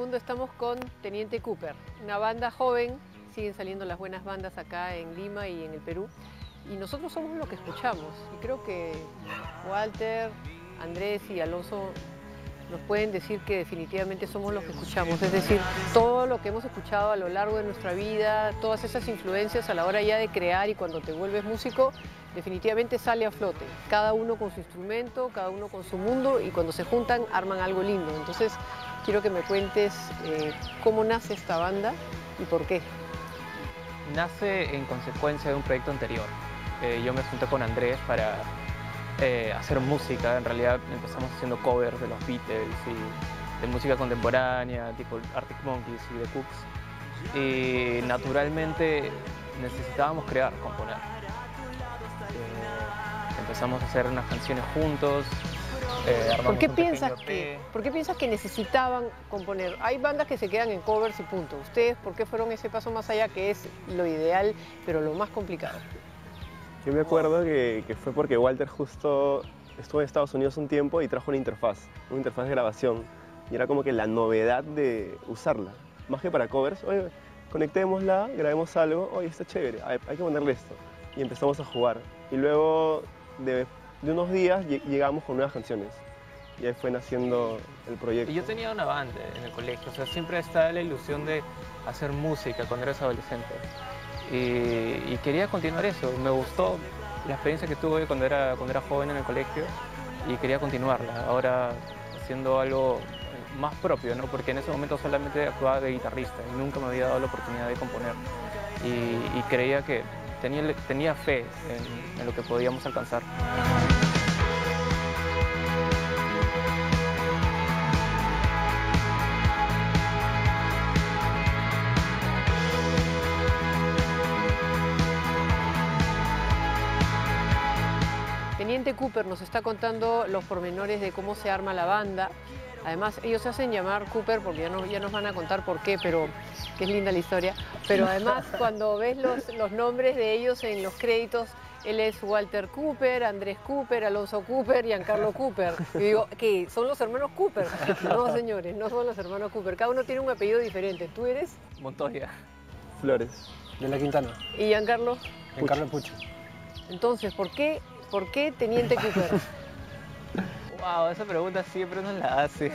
Mundo estamos con Teniente Cooper, una banda joven, siguen saliendo las buenas bandas acá en Lima y en el Perú, y nosotros somos lo que escuchamos, y creo que Walter, Andrés y Alonso nos pueden decir que definitivamente somos los que escuchamos, es decir, todo lo que hemos escuchado a lo largo de nuestra vida, todas esas influencias a la hora ya de crear y cuando te vuelves músico, definitivamente sale a flote, cada uno con su instrumento, cada uno con su mundo, y cuando se juntan arman algo lindo. Entonces quiero que me cuentes cómo nace esta banda y por qué. Nace en consecuencia de un proyecto anterior. Yo me junté con Andrés para hacer música. En realidad empezamos haciendo covers de los Beatles y de música contemporánea, tipo Arctic Monkeys y The Cooks. Y naturalmente necesitábamos crear, componer. Empezamos a hacer unas canciones juntos. ¿Por qué piensas que necesitaban componer? Hay bandas que se quedan en covers y punto. ¿Ustedes por qué fueron ese paso más allá, que es lo ideal, pero lo más complicado? Yo me acuerdo que fue porque Walter justo estuvo en Estados Unidos un tiempo y trajo una interfaz de grabación. Y era como que la novedad de usarla. Más que para covers, oye, conectémosla, grabemos algo, oye, está chévere, hay que ponerle esto. Y empezamos a jugar. Y luego de unos días llegamos con nuevas canciones. Y ahí fue naciendo el proyecto. Y yo tenía una banda en el colegio, o sea, siempre estaba la ilusión de hacer música cuando eras adolescente. Y quería continuar eso. Me gustó la experiencia que tuve cuando era joven en el colegio y quería continuarla. Ahora haciendo algo más propio, ¿no? Porque en ese momento solamente actuaba de guitarrista y nunca me había dado la oportunidad de componer. Y creía que tenía fe en lo que podíamos alcanzar. Teniente Cooper nos está contando los pormenores de cómo se arma la banda. Además, ellos se hacen llamar Cooper porque ya nos van a contar por qué, pero que es linda la historia. Pero además, cuando ves los nombres de ellos en los créditos, él es Walter Cooper, Andrés Cooper, Alonso Cooper y Giancarlo Cooper. Y digo, ¿qué? ¿Son los hermanos Cooper? No, señores, no son los hermanos Cooper. Cada uno tiene un apellido diferente. ¿Tú eres? Montoya. Flores. De la Quintana. ¿Y Giancarlo? Giancarlo Pucho. Entonces, ¿por qué Teniente Cooper? Wow, esa pregunta siempre nos la hace.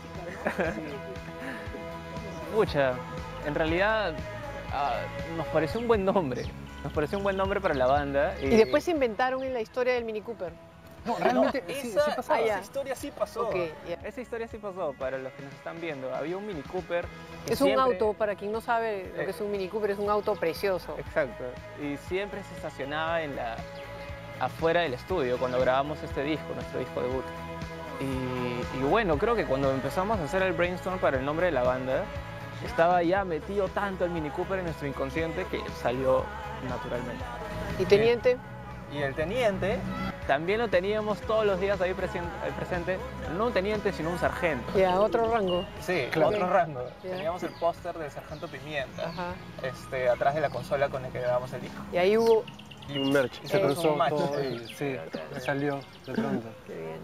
Pucha, en realidad nos pareció un buen nombre. Nos pareció un buen nombre para la banda. Y después se inventaron en la historia del Mini Cooper. No, realmente no, sí esa pasó. esa historia sí pasó. Okay, yeah. Esa historia sí pasó, para los que nos están viendo. Había un Mini Cooper. Es un auto, para quien no sabe lo que es un Mini Cooper, es un auto precioso. Exacto. Y siempre se estacionaba afuera del estudio cuando grabamos este disco, nuestro disco debut. Y bueno, creo que cuando empezamos a hacer el brainstorm para el nombre de la banda, estaba ya metido tanto el Mini Cooper en nuestro inconsciente que salió naturalmente. ¿Y Teniente? Y el Teniente también lo teníamos todos los días ahí presente, no un teniente, sino un sargento. Ya, otro rango. Sí, claro. Otro rango. Yeah. Teníamos el póster del Sargento Pimienta, Ajá. atrás de la consola con el que grabamos el disco. Y ahí hubo... Y un merch. Se cruzó un match. todo y sí, salió de pronto. Qué bien.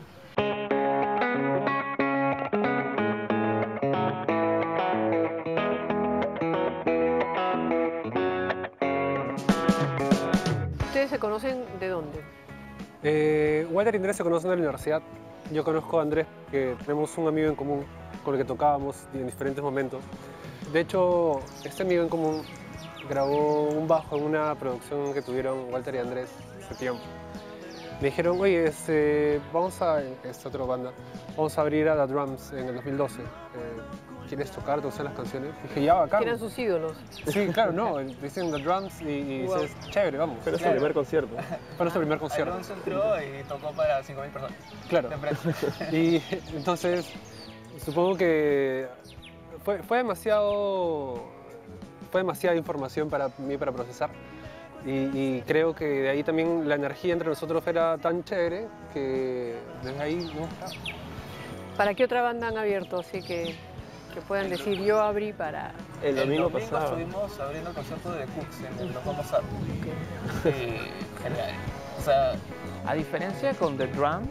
¿Ustedes se conocen de dónde? Walter y Andrés se conocen en la universidad. Yo conozco a Andrés, que tenemos un amigo en común con el que tocábamos en diferentes momentos. De hecho, este amigo en común grabó un bajo en una producción que tuvieron Walter y Andrés hace tiempo. Me dijeron, oye, vamos a, esta otra banda, vamos a abrir a The Drums en el 2012. ¿Quieres tocar, te gustan las canciones? Dije, ya, bacán. Que eran sus ídolos. Sí, claro, no, dicen The Drums y Wow. dices, chévere, vamos. Pero es el primer concierto. Fue nuestro primer concierto. Alonso entró y tocó para 5.000 personas. Claro. Y entonces, supongo que fue demasiada información para mí para procesar. Y creo que de ahí también la energía entre nosotros era tan chévere que desde ahí no está. ¿Para qué otra banda han abierto? Así que puedan decir, yo abrí para... El domingo pasado. estuvimos abriendo el concierto de The Cooks en el Los Vamos a... Genial. O sea, a diferencia con The Drums,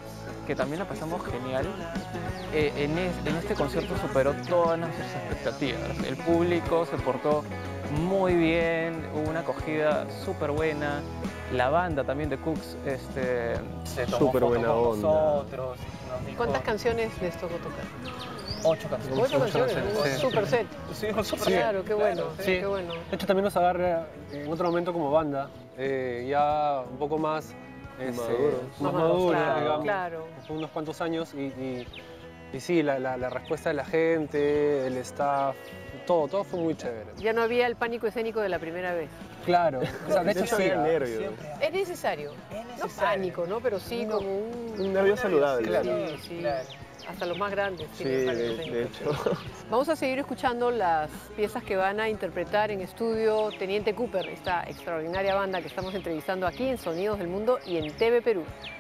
que también la pasamos genial. En este concierto superó todas nuestras expectativas. El público se portó muy bien, hubo una acogida súper buena. La banda también de Cooks se tomó Súper fotos buena con onda. nosotros. Nos dijo ¿Cuántas canciones les tocó tocar? 8 canciones. 8 canciones, un sí. super set. Sí, un super Claro, qué bueno, Claro, Sí. qué bueno. De hecho, también nos agarra en otro momento como banda, ya un poco más, Maduros. más Más maduros, claro, digamos, claro. unos cuantos años y sí, la respuesta de la gente, el staff, todo fue muy chévere. Ya no había el pánico escénico de la primera vez. Claro, o sea, de hecho sí, había nervios. Es necesario. No pánico, ¿no? Pero sí como Un nervio saludable. Claro. Sí, sí. Claro. Hasta los más grandes Sí, tienen pánico de escénico. hecho. Vamos a seguir escuchando las piezas que van a interpretar en estudio Teniente Cooper, esta extraordinaria banda que estamos entrevistando aquí en Sonidos del Mundo y en TV Perú.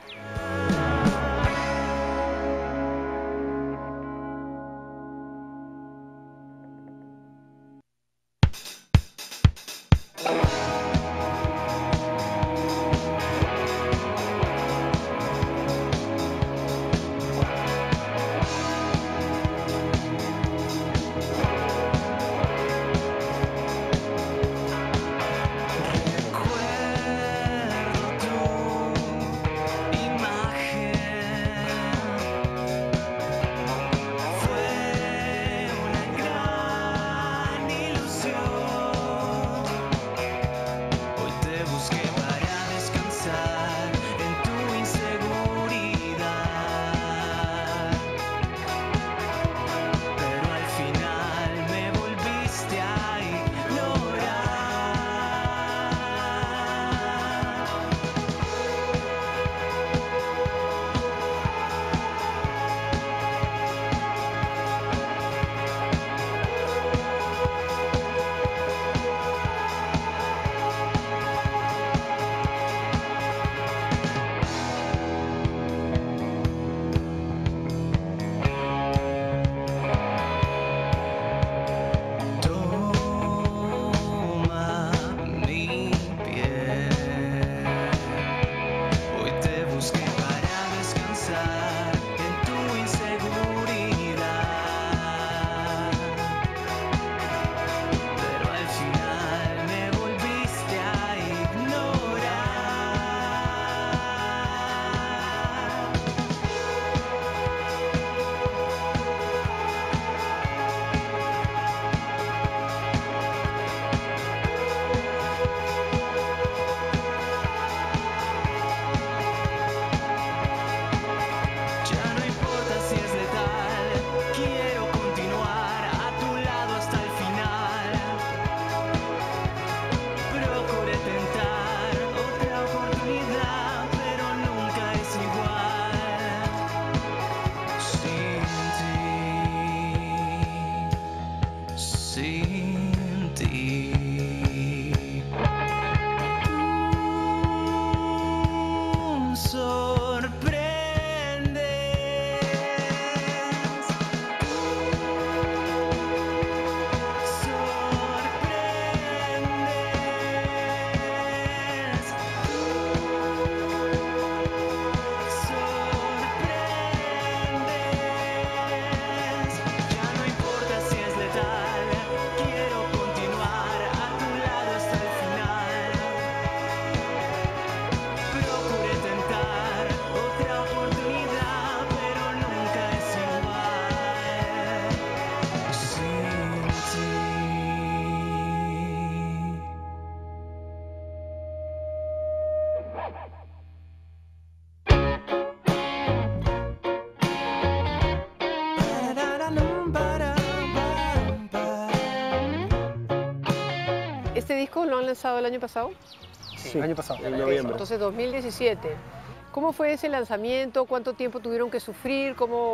¿Este disco lo han lanzado el año pasado? Sí, el año pasado. En noviembre. Entonces, 2017. ¿Cómo fue ese lanzamiento? ¿Cuánto tiempo tuvieron que sufrir?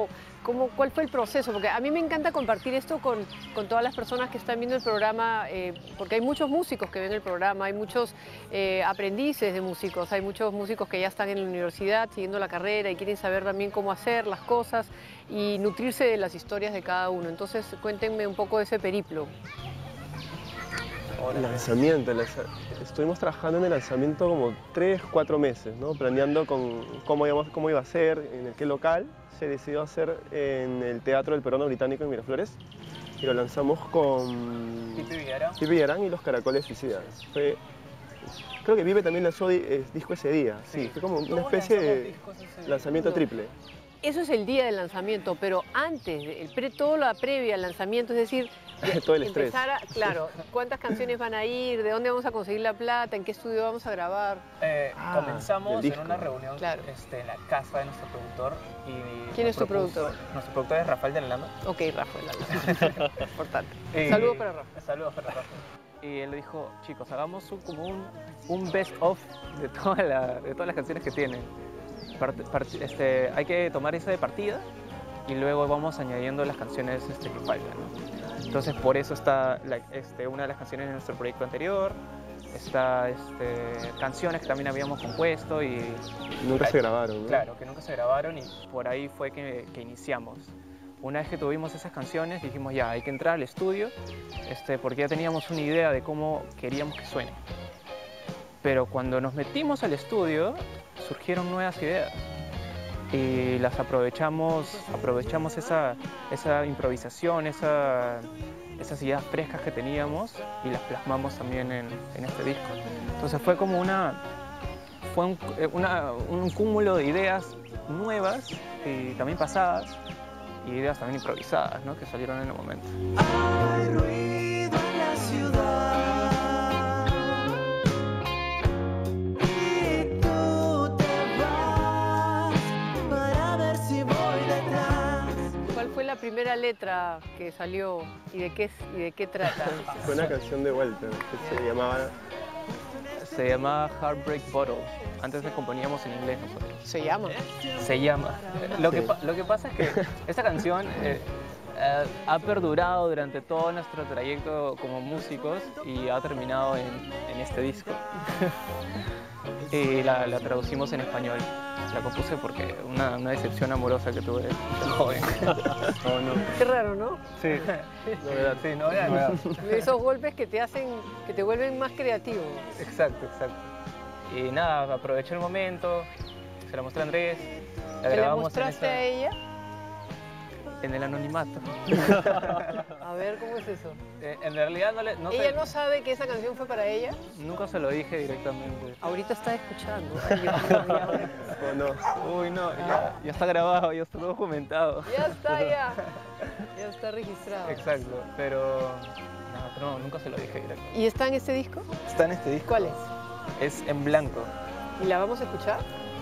¿Cuál fue el proceso? Porque a mí me encanta compartir esto con todas las personas que están viendo el programa, porque hay muchos músicos que ven el programa, hay muchos aprendices de músicos, hay muchos músicos que ya están en la universidad siguiendo la carrera y quieren saber también cómo hacer las cosas y nutrirse de las historias de cada uno. Entonces, cuéntenme un poco de ese periplo. El lanzamiento, estuvimos trabajando en el lanzamiento como 3, 4 meses, ¿no? Planeando con cómo iba a ser, en qué local. Se decidió hacer en el Teatro del Peruano Británico en Miraflores y lo lanzamos con Pipi Villarán y los Caracoles Suicidas. Creo que Vive también lanzó disco ese día, sí, fue como una especie de lanzamiento triple. Eso es el día del lanzamiento, pero antes, toda la previa al lanzamiento, es decir, todo el estrés. Claro, ¿cuántas canciones van a ir? ¿De dónde vamos a conseguir la plata? ¿En qué estudio vamos a grabar? Comenzamos en una reunión claro. En la casa de nuestro productor. ¿Quién es tu productor? Nuestro productor es Rafael de la Lama. Ok, Rafael de la Lama. Importante. Saludos para Rafael. Saludos para Rafael. Y él le dijo, chicos, hagamos como un best of de todas las canciones que tienen. Hay que tomar esa de partida y luego vamos añadiendo las canciones que faltan, ¿no? Entonces por eso está una de las canciones de nuestro proyecto anterior, está canciones que también habíamos compuesto y nunca se grabaron, ¿no? Claro, que nunca se grabaron y por ahí fue que iniciamos. Una vez que tuvimos esas canciones dijimos ya, hay que entrar al estudio porque ya teníamos una idea de cómo queríamos que suene. Pero cuando nos metimos al estudio surgieron nuevas ideas y las aprovechamos esa improvisación, esas ideas frescas que teníamos y las plasmamos también en este disco. Entonces fue como un cúmulo de ideas nuevas y también pasadas y ideas también improvisadas, ¿no? Que salieron en el momento. Hay ruido en la ciudad y tú te vas para ver si voy detrás. ¿Cuál fue la primera letra que salió y de qué trata? Fue una canción de Walter que se llamaba Heartbreak Bottle. Antes la componíamos en inglés nosotros. ¿Se llama? Se llama. Lo que pasa es que esta canción ha perdurado durante todo nuestro trayecto como músicos y ha terminado en este disco. Y la traducimos en español. La compuse porque una decepción amorosa que tuve de joven. Oh, no. Qué raro, ¿no? Sí, novedad, sí, novedad. Esos golpes que te vuelven más creativo. Exacto. Y nada, aproveché el momento, se la mostré a Andrés, la ¿Te la grabamos mostraste a ella? en el anonimato. A ver, ¿cómo es eso? En realidad ¿Ella no sabe que esa canción fue para ella? Nunca se lo dije directamente. Ahorita está escuchando. Ay, Dios mío, Oh, no. Uy, no, ya está grabado, ya está documentado. ya está, ya está registrado. Exacto, pero no, nunca se lo dije directamente. ¿Y está en este disco? Está en este disco. ¿Cuál es? Es En Blanco. ¿Y la vamos a escuchar?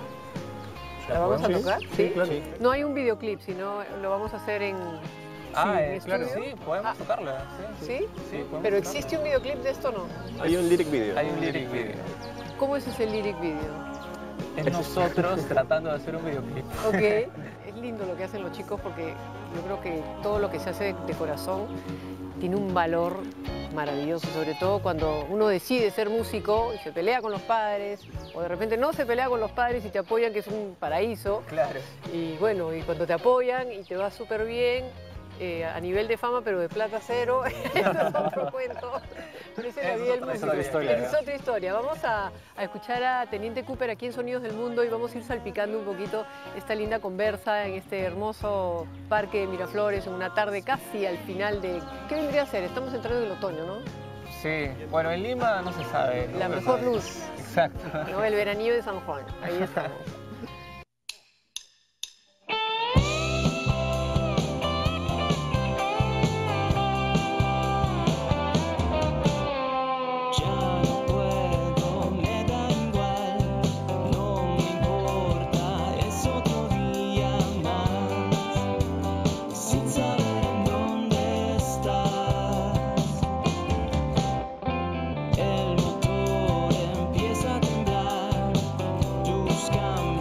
¿La vamos a tocar? Sí, claro. No hay un videoclip, sino lo vamos a hacer en... Claro, estudio. sí, podemos tocarla. ¿Sí? podemos ¿Pero tocarla. existe un videoclip de esto o no? Hay un lyric video. Hay un lyric video. ¿Cómo es ese lyric video? Es nosotros tratando de hacer un videoclip. Ok, es lindo lo que hacen los chicos porque yo creo que todo lo que se hace de corazón tiene un valor maravilloso, sobre todo cuando uno decide ser músico y se pelea con los padres, o de repente no se pelea con los padres y te apoyan, que es un paraíso. Claro. Y bueno, y cuando te apoyan y te va súper bien, a nivel de fama, pero de plata cero, eso es otro cuento. Pero esa es la vida del músico. Es otra historia. Vamos a escuchar a Teniente Cooper aquí en Sonidos del Mundo y vamos a ir salpicando un poquito esta linda conversa en este hermoso parque de Miraflores, en una tarde casi al final de... ¿Qué vendría a ser? Estamos entrando en el otoño, ¿no? Sí, bueno, en Lima no se sabe, ¿no? La mejor luz. Exacto. ¿No? El veranillo de San Juan. Ahí estamos. El motor empieza a temblar, tus caminos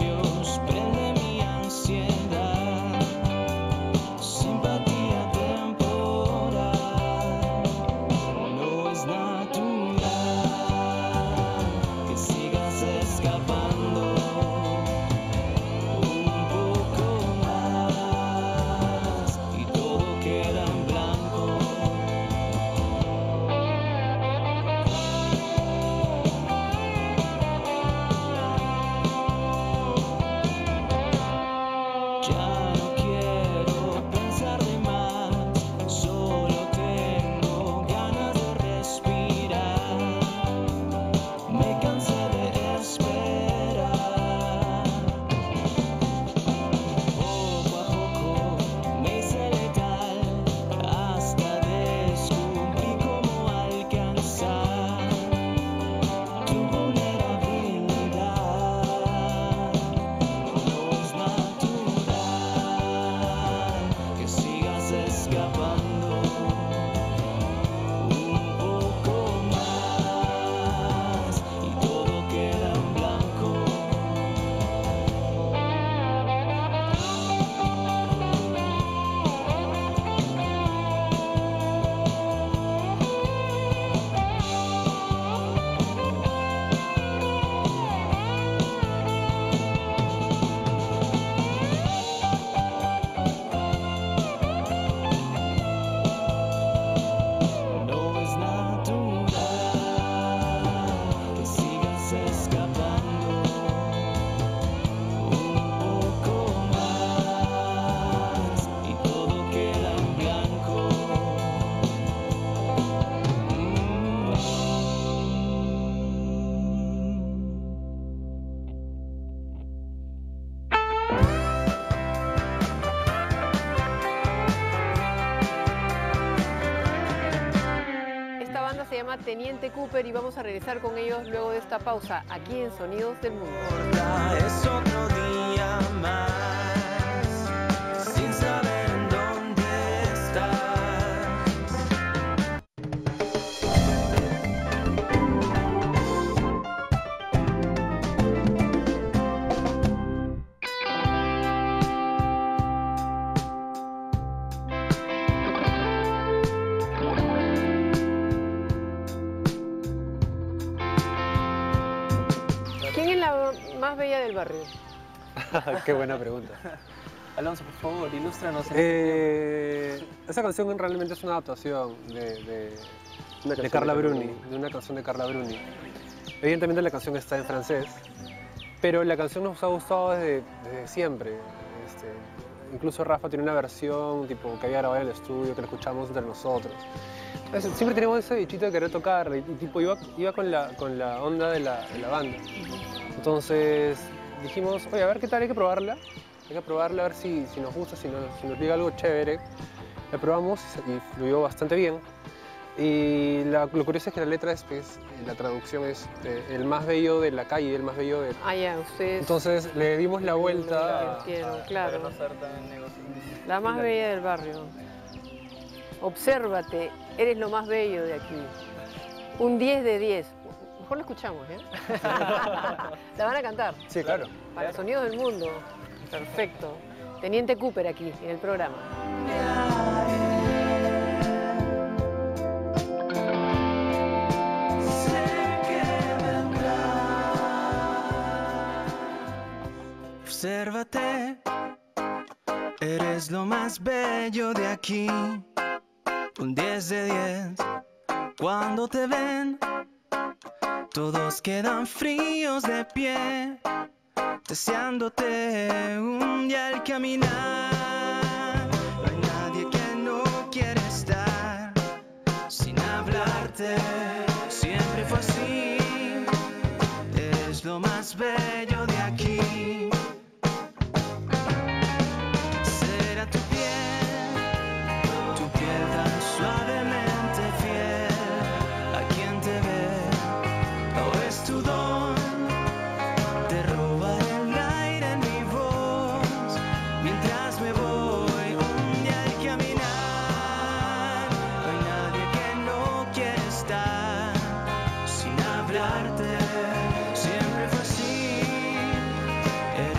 Ya no quiero pensar de más, solo tengo ganas de respirar. Me cansé de esperar. Poco a poco me hice letal hasta descubrir cómo alcanzar tu vulnerabilidad. No es natural que sigas escapando un poco más y todo queda en blanco. No es natural que sigas escapando un poco más y todo queda en blanco. Esta banda se llama Teniente Cooper y vamos a regresar con ellos luego de esta pausa aquí en Sonidos del Mundo. Es otro día más sin saber en dónde estás. ¿Quién es la más bella del barrio? Qué buena pregunta. Alonso, por favor, ilústranos. Esa canción realmente es una adaptación de Carla Bruni, de una canción de Carla Bruni. Evidentemente la canción está en francés, pero la canción nos ha gustado desde siempre. Incluso Rafa tiene una versión tipo que había grabado en el estudio, que la escuchamos entre nosotros. Entonces, siempre teníamos ese bichito de querer tocarla y tipo iba con la onda de la banda. Entonces dijimos, oye, a ver qué tal, hay que probarla a ver si nos gusta, si nos liga algo chévere. La probamos y fluyó bastante bien. Y lo curioso es que la letra la traducción es el más bello de la calle, el más bello de... Ah, ya, ustedes... Entonces le dimos la vuelta. Entiendo, claro. Para no ser tan negociado. La más bella del barrio. Obsérvate, eres lo más bello de aquí. Un 10 de 10. Mejor lo escuchamos, ¿eh? La van a cantar. Sí, claro. Para Sonidos del Mundo. Perfecto. Teniente Cooper aquí, en el programa. Sé que vendrá. Obsérvate, eres lo más bello de aquí. Un 10 de 10. Cuando te ven, todos quedan fríos de pie, deseándote un día al caminar. No hay nadie que no quiere estar sin hablarte. Siempre fue así. Eres lo más bello de aquí. Será tu piel tan suavemente fiel a quien te ve. O es tu don de robar el aire en mi voz mientras me voy un día al caminar. No hay nadie que no quiera estar sin hablarte. Siempre fue así.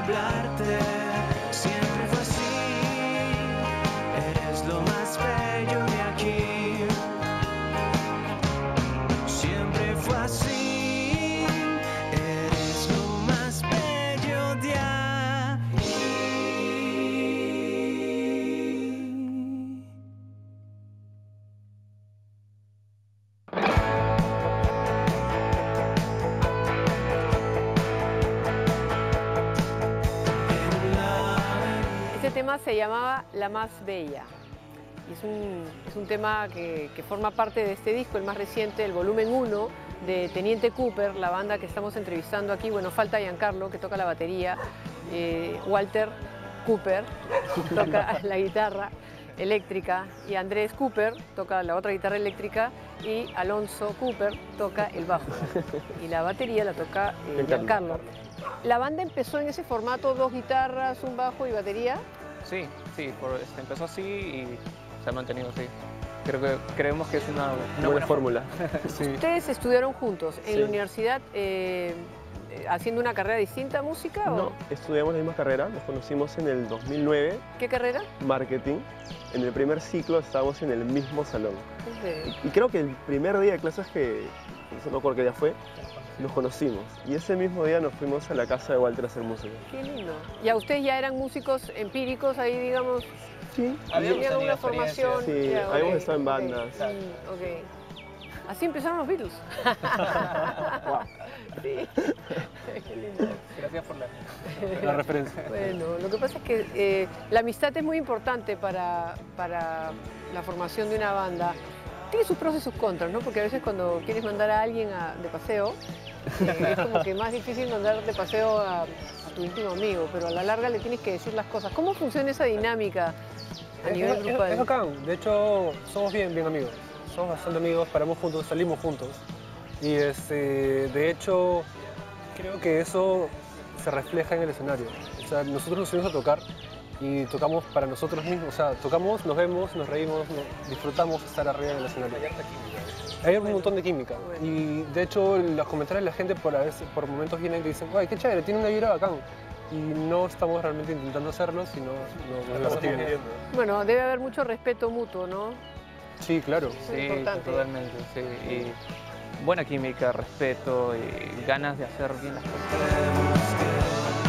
hablarte. Siempre fue así, eres lo más bello de aquí. Siempre fue así, eres lo más bello de aquí. Este tema se llamaba La Más Bella. Y es un tema que forma parte de este disco, el más reciente, el volumen 1 de Teniente Cooper, la banda que estamos entrevistando aquí. Bueno, falta Giancarlo, que toca la batería, Walter Cooper toca la guitarra eléctrica y Andrés Cooper toca la otra guitarra eléctrica y Alonso Cooper toca el bajo. Y la batería la toca Giancarlo. ¿La banda empezó en ese formato, 2 guitarras, un bajo y batería? Sí, empezó así y se ha mantenido así. Creemos que es una Buena fórmula. Sí. ¿Ustedes estudiaron juntos en Sí. la universidad haciendo una carrera distinta, música? No, O estudiamos la misma carrera, nos conocimos en el 2009, ¿Qué carrera? marketing. En el primer ciclo estábamos en el mismo salón. ¿Qué? Y creo que el primer día de clases no me acuerdo qué día fue, nos conocimos. Y ese mismo día nos fuimos a la casa de Walter a hacer música. Qué lindo. ¿Y a ustedes ya eran músicos empíricos ahí, digamos? Sí. Habíamos ¿Tenían tenido una formación? Sí, Ya, habíamos ok, estado en ok. bandas. Ok. Así empezaron los Beatles. Wow. Sí. Qué lindo. Gracias por La referencia. Bueno, lo que pasa es que la amistad es muy importante para la formación de una banda. Tiene sus pros y sus contras, ¿no? Porque a veces cuando quieres mandar a alguien de paseo, es como que más difícil mandar de paseo a tu íntimo amigo, pero a la larga le tienes que decir las cosas. ¿Cómo funciona esa dinámica a nivel grupal? Es bacán. De hecho, somos bien amigos. Somos bastante amigos, paramos juntos, salimos juntos. Y de hecho, creo que eso se refleja en el escenario. O sea, nosotros nos subimos a tocar y tocamos para nosotros mismos. O sea, tocamos, nos vemos, nos reímos, disfrutamos estar arriba en el escenario. Hay un montón de química. Bueno. Y de hecho, los comentarios de la gente por momentos vienen y dicen, ¡ay, qué chévere! Tiene una vibra bacán. Y no estamos realmente intentando hacerlo, sino nos lo divertimos. Bueno, debe haber mucho respeto mutuo, ¿no? Sí, claro. Es Sí, importante. totalmente, sí. Y buena química, respeto y ganas de hacer bien las cosas.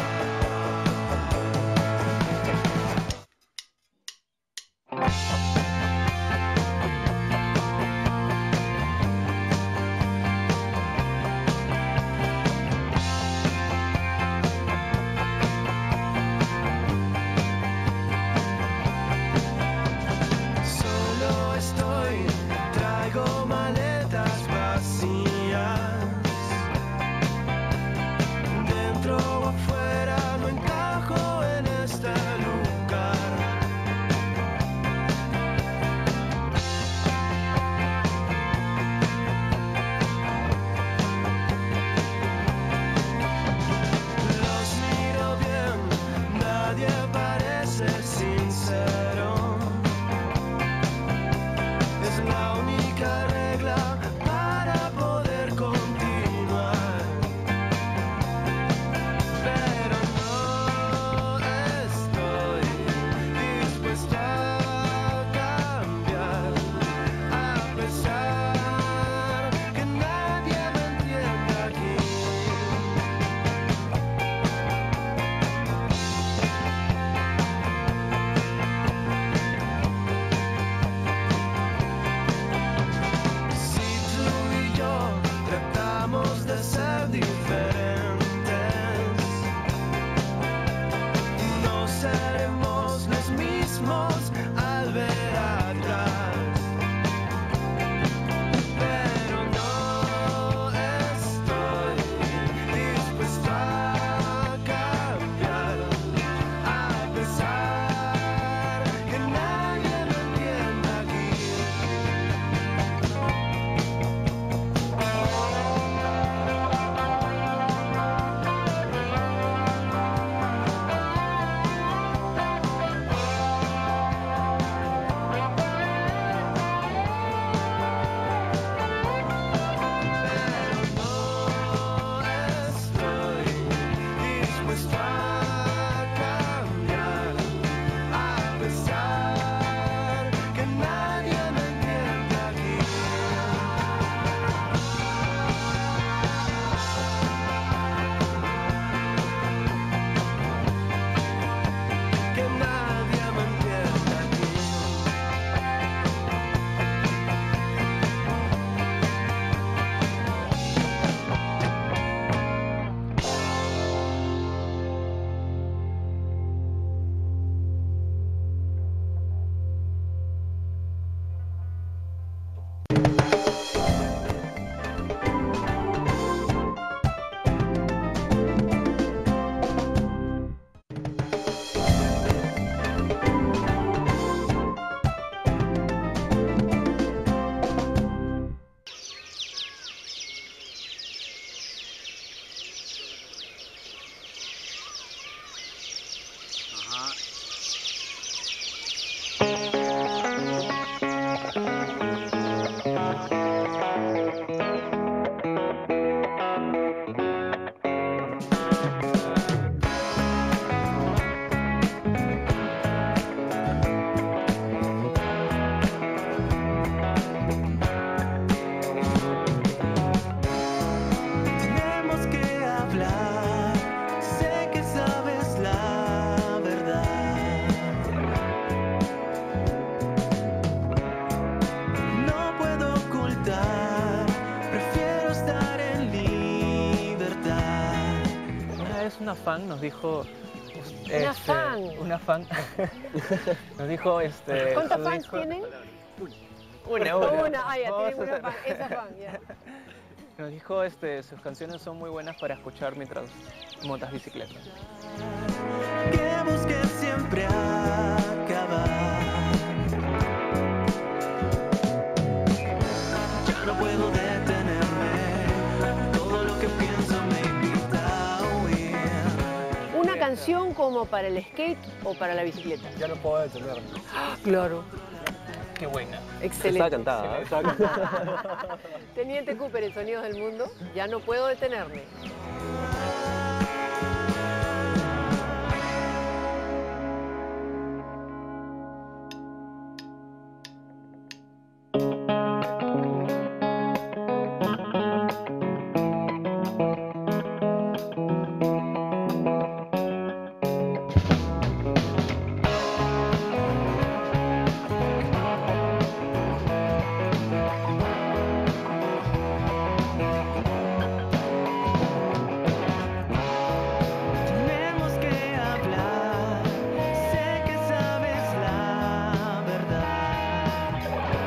Solo estoy, traigo maletas vacías. fan nos dijo... Una fan. Nos dijo... ¿Cuántos su fans hijo- tienen? Una. Ah, ya, Vamos tienen a una hacer- fan, esa fan, ya. Nos dijo, sus canciones son muy buenas para escuchar mientras montas bicicleta. Que busques siempre acabar. Ya no puedo detenerme, todo lo que pienso me invita a huir. Una canción como para el skate o para la bicicleta. Ya no puedo detenerme. Claro. Qué buena. Estaba Excelente. cantada. ¿Eh? Teniente Cooper en Sonidos del Mundo, ya no puedo detenerme. Tenemos que hablar, sé que sabes la verdad.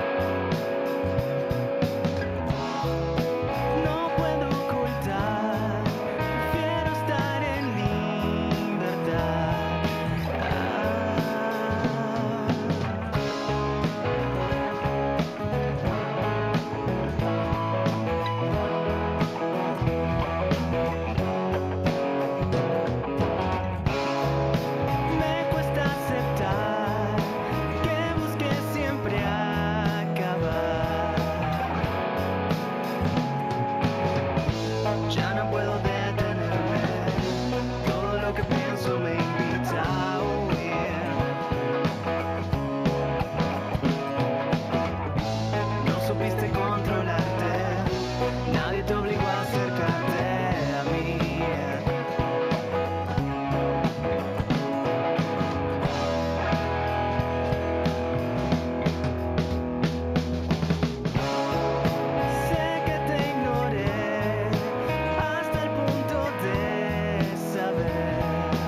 No puedo ocultar, prefiero estar en libertad. Me cuesta aceptar que busque siempre acabar. Ya no puedo detenerme, todo lo que pienso me invita a huir. No supiste controlarte, nadie te obligó a acercarte a mí. Sé que te ignoré hasta el punto de saber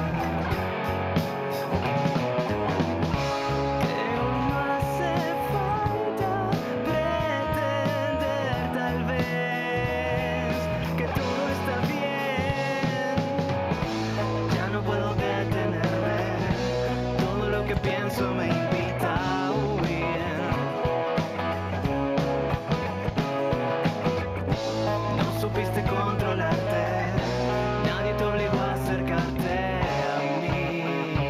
que no hace falta pretender tal vez que todo está bien. Ya no puedo detenerme, todo lo que pienso me invita a huir. No supiste controlarte, nadie te obligó a acercarte a mí.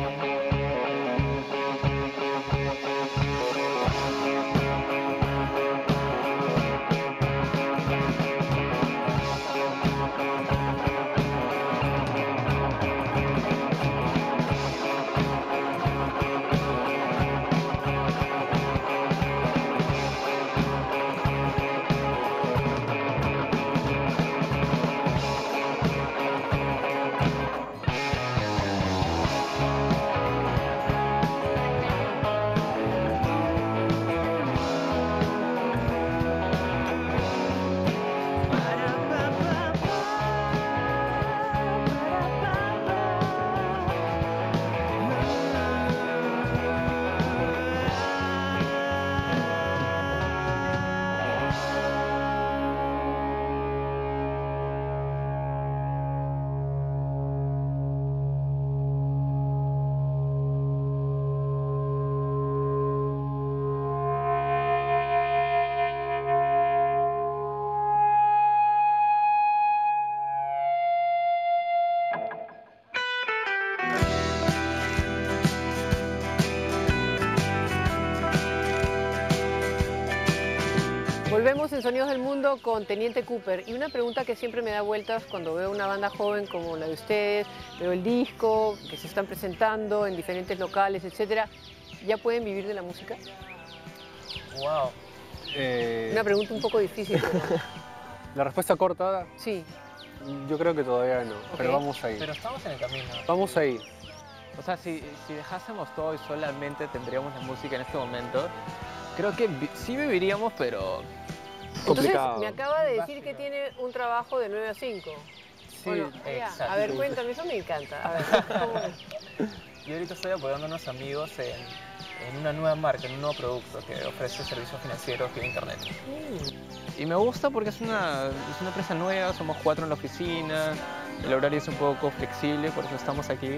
Volvemos en Sonidos del Mundo con Teniente Cooper. Y una pregunta que siempre me da vueltas cuando veo una banda joven como la de ustedes, veo el disco, que se están presentando en diferentes locales, etcétera. ¿Ya pueden vivir de la música? Wow. Una pregunta un poco difícil, pero La respuesta corta, sí. yo creo que todavía no, pero Ok. vamos a ir. Pero estamos en el camino. Vamos a ir. O sea, si dejásemos todo y solamente tendríamos la música en este momento, creo que sí viviríamos, pero Entonces, Complicado. me acaba de decir que tiene un trabajo de 9 a 5. Bueno, ya, exacto. a ver, cuéntame, eso me encanta. A ver, ¿cómo es? Yo ahorita estoy apoyando a unos amigos en una nueva marca, en un nuevo producto que ofrece servicios financieros vía internet. Y me gusta porque es una empresa nueva, somos 4 en la oficina, el horario es un poco flexible, por eso estamos aquí.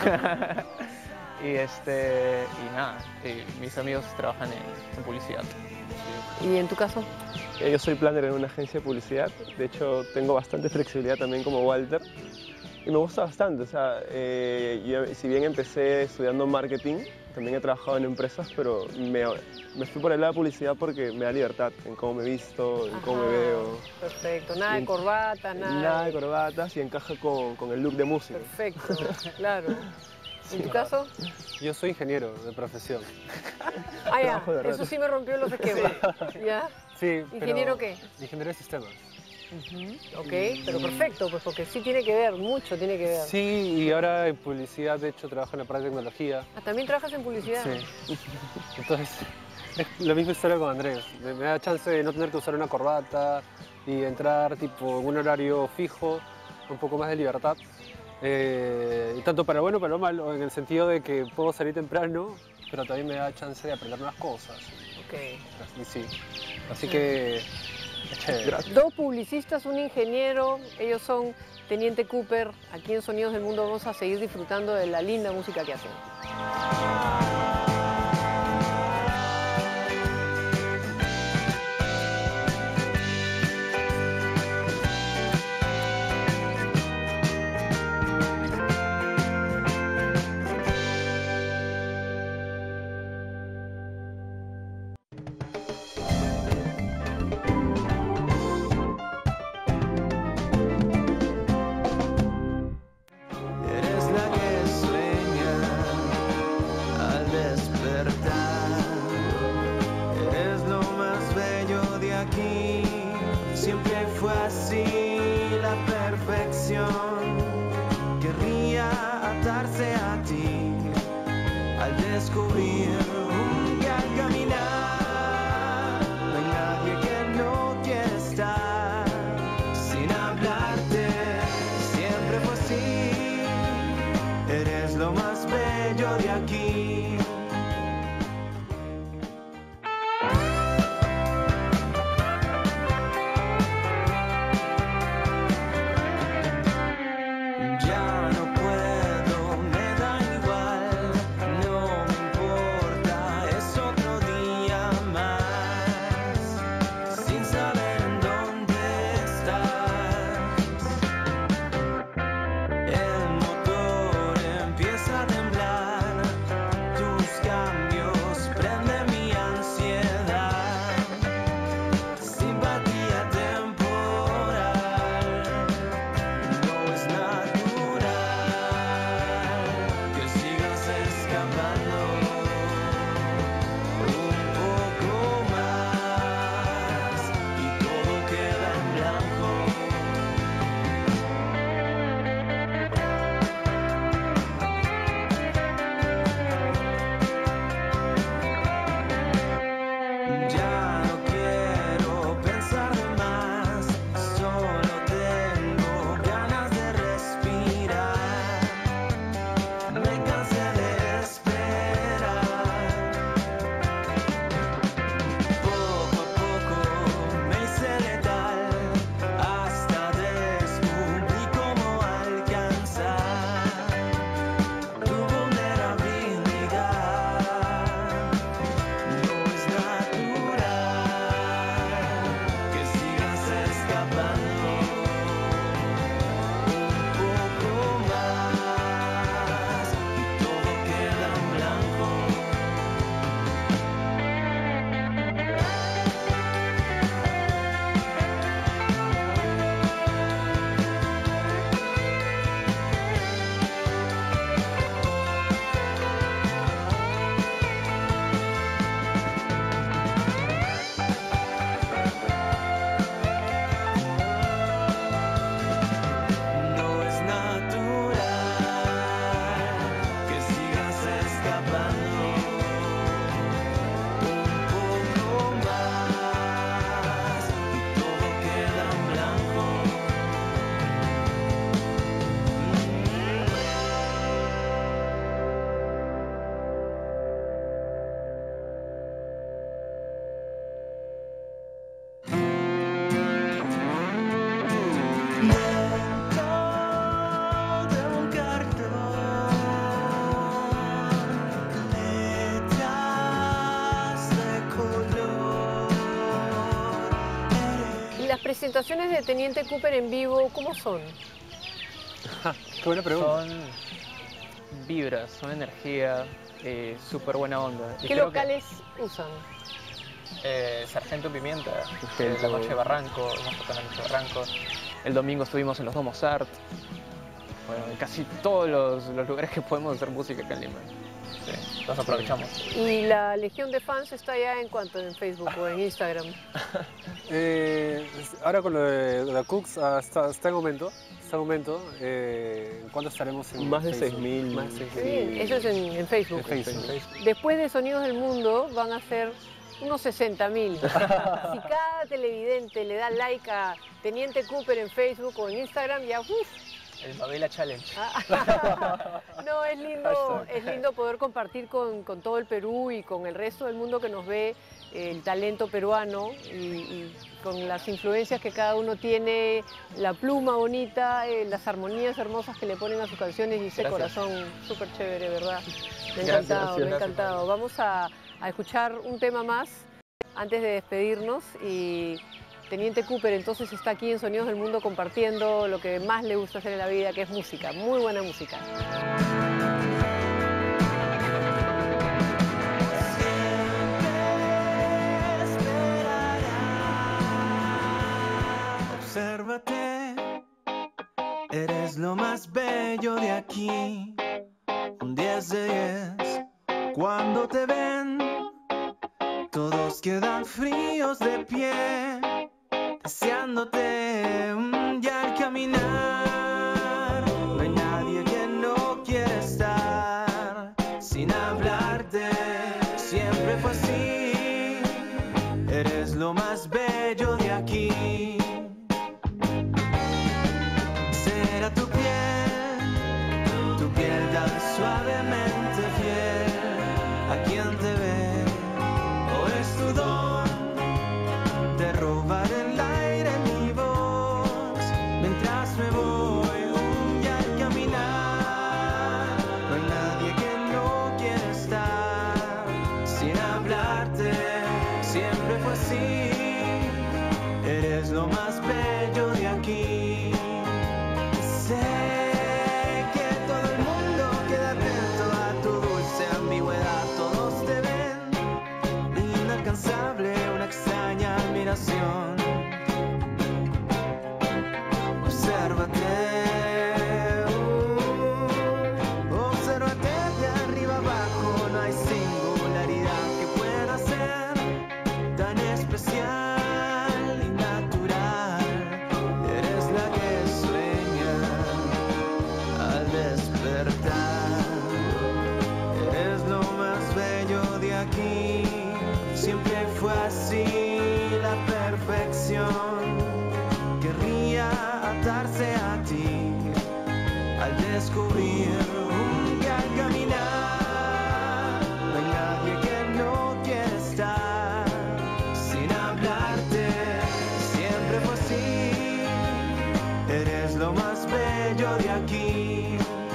y nada, mis amigos trabajan en publicidad. ¿Y en tu caso? Yo soy planner en una agencia de publicidad, de hecho tengo bastante flexibilidad también como Walter y me gusta bastante, o sea, yo, si bien empecé estudiando marketing, también he trabajado en empresas, pero me fui por el lado de publicidad porque me da libertad en cómo me visto, en cómo me Ajá, veo. Perfecto, nada de Y- corbata, nada. Nada de corbatas y encaja con el look de músico. Perfecto, claro. ¿En tu caso? Yo soy ingeniero de profesión. Ah, ya, Trabajo de eso rato. sí me rompió los esquemas. ¿Ya? Sí, ¿Ingeniero pero- qué? Ingeniero de sistemas. Ok, pero perfecto, pues porque sí tiene que ver, mucho tiene que ver. Sí, y ahora en publicidad, de hecho, trabajo en la parte de tecnología. Ah, ¿también trabajas en publicidad? Sí. Entonces, es la misma historia con Andrés. Me da chance de no tener que usar una corbata y entrar tipo en un horario fijo, un poco más de libertad. Y tanto para bueno para lo malo, en el sentido de que puedo salir temprano, pero también me da chance de aprender nuevas cosas. Ok. Y sí. Así que es chévere. Dos publicistas, un ingeniero, ellos son Teniente Cooper. Aquí en Sonidos del Mundo vamos a seguir disfrutando de la linda música que hacen. Eres la que sueña al despertar. Eres lo más bello de aquí. Siempre fue así la perfección. Querría atarse a ti al descubrir un día al caminar. No hay nadie que no quiera estar sin hablarte. Siempre fue así. Eres lo más bello de aquí. Ya no puedo, me da igual, no me importa, es otro día más, sin saber en dónde estás. El motor empieza a temblar, tú presentaciones de Teniente Cooper en vivo, ¿cómo son? Qué buena pregunta. Son vibras, son energía, súper buena onda. Y ¿Qué creo que, locales usan? Sargento Pimienta, la Noche de Barranco, hemos tocado en la Noche de Barranco. El domingo estuvimos en los Domos Art. Bueno, en casi todos los lugares que podemos hacer música acá en Lima. Sí, los aprovechamos. ¿Y la legión de fans está ya en cuanto en Facebook o en Instagram? Ahora con lo de Cooks está en aumento. Está en aumento. ¿En cuánto estaremos en Más de Facebook? 6.000. Más de Qué bien, 6.000. eso es en Facebook. En Facebook. Después de Sonidos del Mundo van a ser unos 60.000. Si cada televidente le da like a Teniente Cooper en Facebook o en Instagram, ya El Babela Challenge. No, es lindo poder compartir con todo el Perú y con el resto del mundo que nos ve el talento peruano y con las influencias que cada uno tiene, la pluma bonita, las armonías hermosas que le ponen a sus canciones y ese Gracias. corazón súper chévere, ¿verdad? Me ha Gracias, encantado, me ha gracias. encantado. Vamos a escuchar un tema más antes de despedirnos y Teniente Cooper entonces está aquí en Sonidos del Mundo compartiendo lo que más le gusta hacer en la vida, que es música, muy buena música. Obsérvate, eres lo más bello de aquí. Un 10 de 10, cuando te ven, todos quedan fríos de pie, deseándote. Y al caminar, no hay nadie que no quiera estar sin hablarte. Siempre fue así, eres lo más bello de aquí. Será tu piel tan suavemente fiel a quien te ve, o es tu don de robar el aire en mi voz mientras me voy. Y al caminar, no hay nadie que no quiera estar sin hablarte. Siempre fue así, eres lo más bello de aquí. Sé que todo el mundo queda atento a tu dulce ambigüedad. Todos te ven inalcanzable, una extraña admiración. Obsérvate, obsérvate de arriba abajo. No hay singularidad que pueda ser tan especial y natural. Eres la que sueña al despertar. Eres lo más bello de aquí. Siempre fue así, la perfección. Querría atarse a ti al descubrir que al caminar no hay nadie que no quiera estar sin hablarte. Siempre fue así, eres lo más bello de aquí.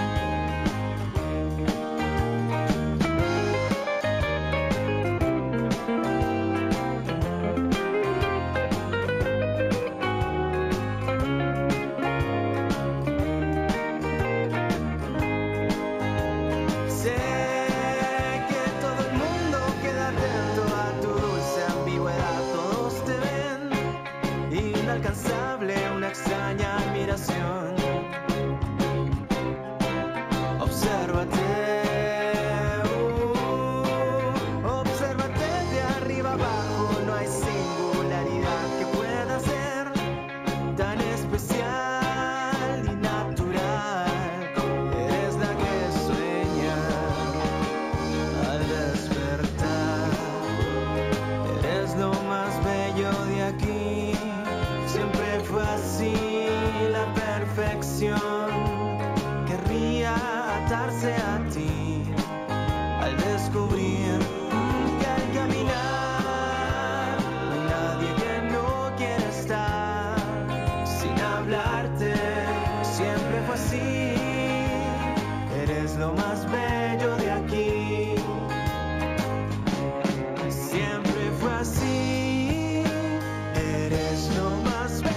Sé que todo el mundo queda atento a tu dulce ambigüedad. Todos te ven inalcanzable, una extraña admiración. Obsérvate, obsérvate de arriba abajo. No hay singularidad que pueda ser tan especial y natural. Eres la que sueña al despertar. Eres lo más bello de aquí. Siempre fue así, la perfección. Querría atarse a ti al descubrir que al caminar no hay nadie que no quiera estar sin hablarte. Siempre fue así, eres lo más bello de aquí. Siempre fue así, eres lo más bello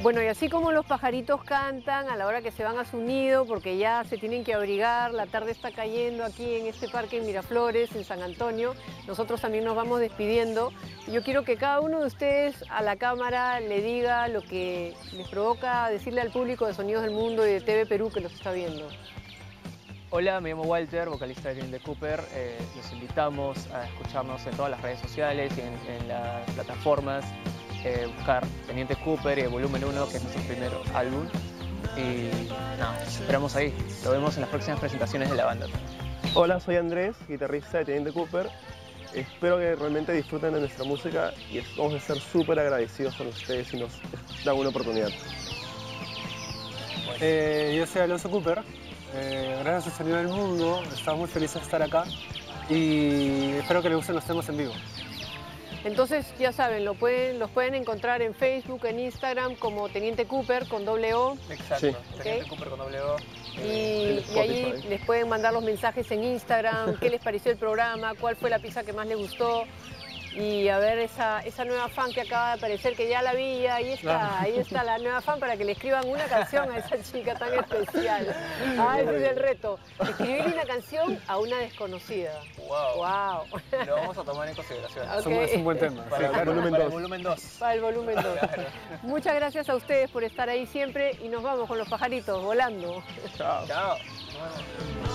Bueno, y así como los pajaritos cantan a la hora que se van a su nido, porque ya se tienen que abrigar, la tarde está cayendo aquí en este parque en Miraflores, en San Antonio, nosotros también nos vamos despidiendo. Yo quiero que cada uno de ustedes a la cámara le diga lo que les provoca decirle al público de Sonidos del Mundo y de TV Perú que los está viendo. Hola, me llamo Walter, vocalista de Teniente Cooper. Los invitamos a escucharnos en todas las redes sociales y en las plataformas. Buscar Teniente Cooper y Volumen 1, que es nuestro primer álbum. Y nada, esperamos ahí. Lo vemos en las próximas presentaciones de la banda. Hola, soy Andrés, guitarrista de Teniente Cooper. Espero que realmente disfruten de nuestra música y vamos a estar súper agradecidos con ustedes si nos dan una oportunidad. Yo soy Alonso Cooper. Gracias a Sonido del Mundo, estamos muy felices de estar acá y espero que les gusten los temas en vivo. Entonces, ya saben, los pueden encontrar en Facebook, en Instagram, como Teniente Cooper con doble O. Exacto, Sí. Teniente Cooper con doble O. Y ahí les pueden mandar los mensajes en Instagram, qué les pareció el programa, cuál fue la pieza que más les gustó. Y a ver esa nueva fan que acaba de aparecer, que ya la vi, ahí está la nueva fan para que le escriban una canción a esa chica tan especial. Ah, ese es el reto. Escribirle una canción a una desconocida. Wow. Lo vamos a tomar en consideración. Ok. Es un buen tema. Para, Sí, claro. para el volumen 2. Para el volumen 2. Claro. Muchas gracias a ustedes por estar ahí siempre y nos vamos con los pajaritos volando. Chao. Chao.